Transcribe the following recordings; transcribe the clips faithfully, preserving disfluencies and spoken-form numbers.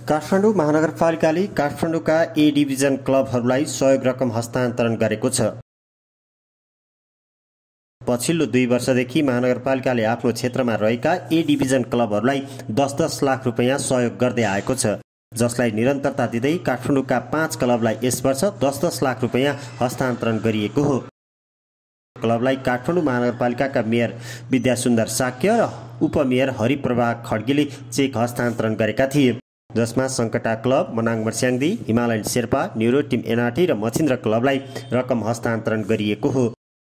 Kathmandu महानगरपालिकाले काठमाडौँका A division क्लबहरूलाई सहयोग रकम हस्तान्तरण गरेको छ। पछिल्लो दुई वर्षदेखि महानगरपालिकाले आफ्नो क्षेत्रमा रहेका ए डिभिजन क्लबहरूलाई दस दस लाख रुपियाँ सहयोग गर्दै आएको छ, जसलाई निरन्तरता दिँदै काठमाडौँका पाँच क्लबलाई यस वर्ष दस दस लाख रुपियाँ हस्तान्तरण गरिएको हो। क्लबलाई काठमाडौँ महानगरपालिकाका मेयर विद्यासुन्दर साक्य र उपमेयर हरिप्रभा खड्गीले चेक हस्तान्तरण गरेका थिए, जसमा Sankata club, Manang Marsyangdi, Himalayan Sherpa, new road team NRT र मछिन्द्र क्लबलाई रकम हस्तान्तरण गरिएको हो।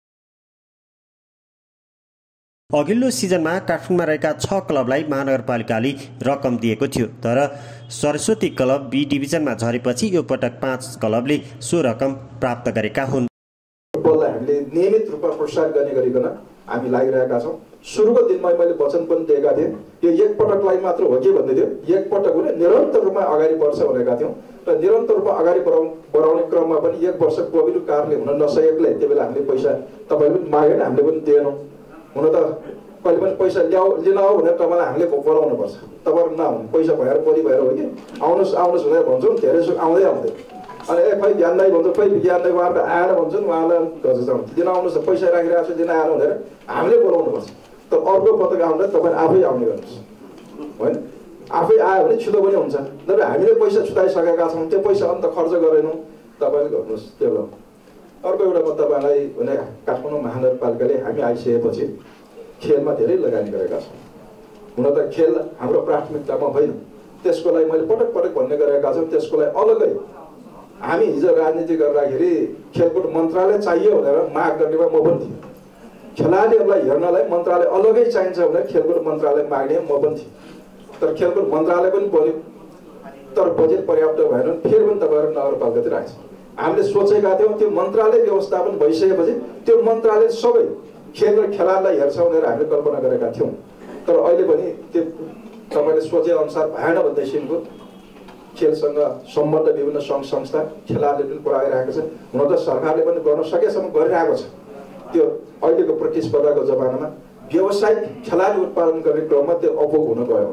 अघिल्लो सिजनमा काठमाडौँमा रहेका छ क्लबलाई महानगरपालिकाले रकम दिएको थियो, तर सरस्वती क्लब बी डिभिजनमा झरेपछि यो पटक पाँच क्लबले सो रकम प्राप्त गरेका हुन्। फुटबललाई हामीले नियमित रूपमा प्रोत्साहन गर्ने गरिकन हामी लागिरहेका छौँ। सुरुको दिनमा मैले वचन पनि दिएका थिएँ, यो एक पटकलाई मात्र हो कि भन्दै थियो, एक पटक हुने निरन्तर रूपमा अगाडि बढ्छ भनेका थियौँ र निरन्तर रूपमा अगाडि बढाउ बढाउने क्रममा पनि एक वर्ष कोभिडको कारणले हुन नसकेकोले त्यो बेला हामीले पैसा तपाईँले पनि मागेन, हामीले पनि दिएनौँ। हुन त कहिले पनि पैसा ल्याऊ लिन हो भनेर तपाईँलाई हामीले बोलाउनुपर्छ, तपाईँहरू नआउनु पैसा भएर पोली भएर हो कि आउनुहोस् आउनुहोस् भनेर भन्छौँ, धेरै सुख आउँदै आउँदै अनि ए खै ज्ञान दाइ भन्छ, खै ज्ञान दाइ उहाँहरू आएर भन्छन्, उहाँलाई गर्छ दिन आउनुहोस् त पैसा राखिरहेको छु दिन आएर भनेर हामीले बोलाउनुपर्छ। त अर्को पटक आउँदा तपाईँ आफै आउने गर्नुहोस्, होइन आफै आयो भने छिटो पनि हुन्छ। नभए हामीले पैसा छुटाइसकेका छौँ, त्यो पैसा अन्त खर्च गरेनौँ, तपाईँले गर्नुहोस् त्यो ल। अर्को एउटा म तपाईँलाई भने काठमाडौँ महानगरपालिकाले हामी आइसकेपछि खेलमा धेरै लगानी गरेका छौँ। हुन त खेल हाम्रो प्राथमिकतामा होइन, त्यसको लागि मैले पटक पटक भन्ने गरेका छौँ, त्यसको लागि अलग्गै हामी हिजो राजनीति गर्दाखेरि खेलकुद मन्त्रालय चाहियो भनेर माग गर्नेमा म पनि थिएँ। खेलाडीहरूलाई हेर्नलाई मन्त्रालय अलग्गै चाहिन्छ भनेर खेलकुद मन्त्रालय माग्ने म पनि थिएँ, तर खेलकुद मन्त्रालय पनि बन्यो, तर बजेट पर्याप्त भएन, फेरि पनि तपाईँहरू नगरपालिकातिर आएछ। हामीले सोचेका थियौँ त्यो मन्त्रालय व्यवस्थापन भइसकेपछि त्यो मन्त्रालय सबै खेल र खेलाडीलाई हेर्छ भनेर हामीले कल्पना गरेका थियौँ, तर अहिले पनि त्यो तपाईँले सोचे अनुसार भएन भन्दैसिनको खेलसँग सम्बद्ध विभिन्न सङ्घ संस्था खेलाडीले पनि पुऱ्याइरहेको छ। हुन त सरकारले पनि गर्न सकेसम्म गरिरहेको छ। त्यो अहिलेको प्रतिस्पर्धाको जमानामा व्यावसायिक खेलाडी उत्पादन गर्ने क्रममा त्यो अपोग हुन गयो।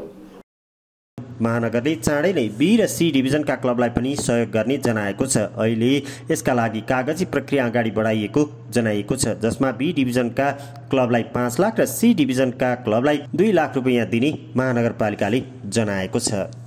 महानगरले चाँडै नै बी र सी डिभिजनका क्लबलाई पनि सहयोग गर्ने जनाएको छ। अहिले यसका लागि कागजी प्रक्रिया अगाडि बढाइएको जनाइएको छ, जसमा बी डिभिजनका क्लबलाई पाँच लाख र सी डिभिजनका क्लबलाई दुई लाख रुपियाँ दिने महानगरपालिकाले जनाएको छ।